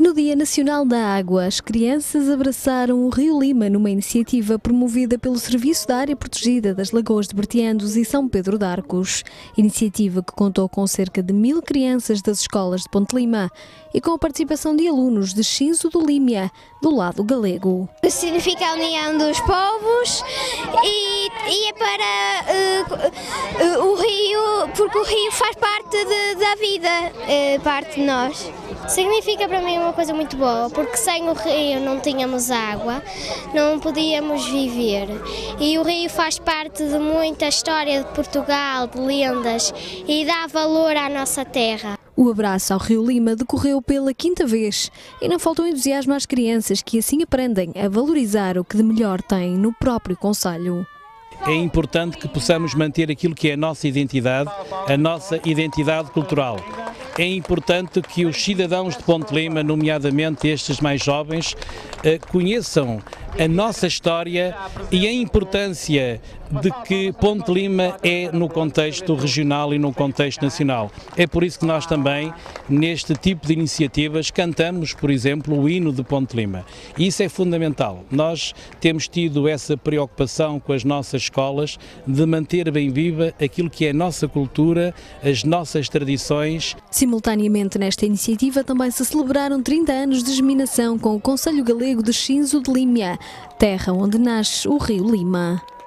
No Dia Nacional da Água, as crianças abraçaram o Rio Lima numa iniciativa promovida pelo Serviço da Área Protegida das Lagoas de Bertianos e São Pedro de Arcos. Iniciativa que contou com cerca de 1000 crianças das escolas de Ponte Lima e com a participação de alunos de Xinzo do Límia, do lado galego. Significa a união dos povos e é para o rio, porque o rio faz parte da vida, parte de nós. Significa para mim uma coisa muito boa, porque sem o rio não tínhamos água, não podíamos viver. E o rio faz parte de muita história de Portugal, de lendas, e dá valor à nossa terra. O abraço ao Rio Lima decorreu pela 5ª vez e não faltou entusiasmo às crianças que assim aprendem a valorizar o que de melhor têm no próprio concelho. É importante que possamos manter aquilo que é a nossa identidade cultural. É importante que os cidadãos de Ponte Lima, nomeadamente estes mais jovens, conheçam a nossa história e a importância de que Ponte Lima é no contexto regional e no contexto nacional. É por isso que nós também, neste tipo de iniciativas, cantamos, por exemplo, o hino de Ponte Lima. E isso é fundamental. Nós temos tido essa preocupação com as nossas escolas de manter bem viva aquilo que é a nossa cultura, as nossas tradições. Simultaneamente nesta iniciativa também se celebraram 30 anos de germinação com o Concelho Galego de Xinzo de Límia, terra onde nasce o Rio Lima.